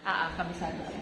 kabisado ko.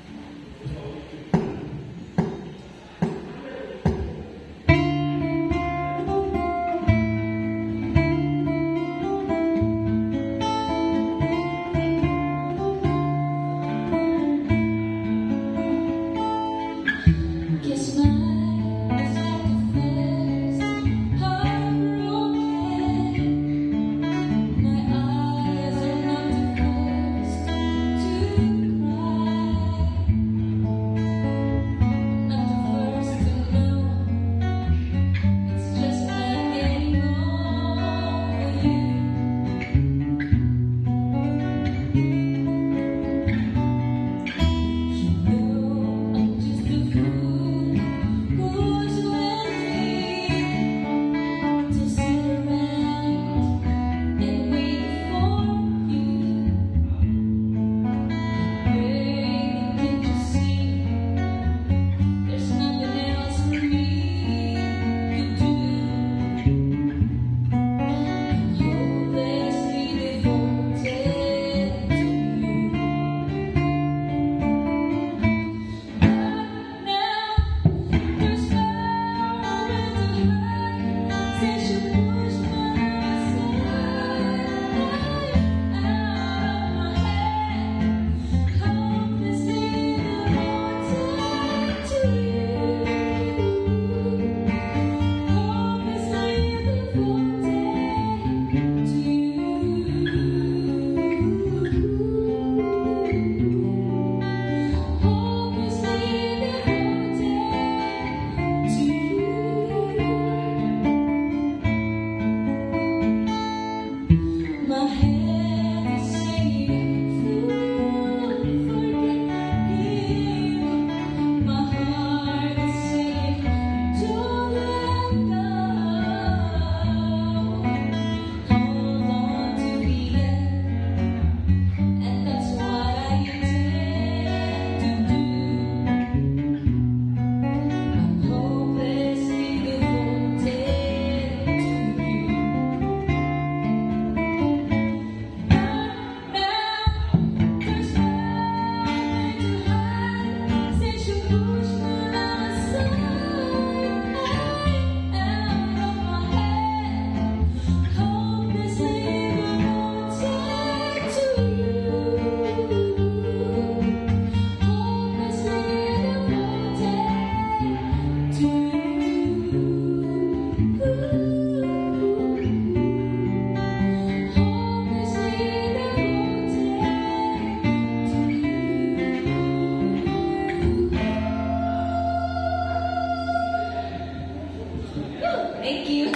Thank you.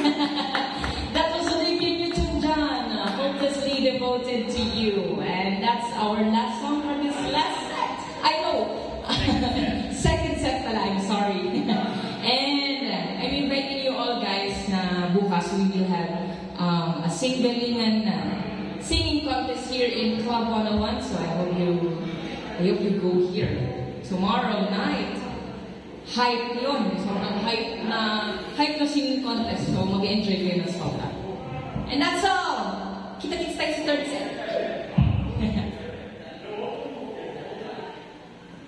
That was the debut tune, John. Hopelessly Devoted to You. And that's our last song for this last set. I know. Second set pala, I'm sorry. And I'm inviting you all guys na bukas we will have a singling singing contest here in Club 101. So I hope you go here. Tomorrow night, hype yun. Sobrang hype na singing contest. So mag-enjoy kayo ng sobra. And that's all. Kita-kits tayo sa third set.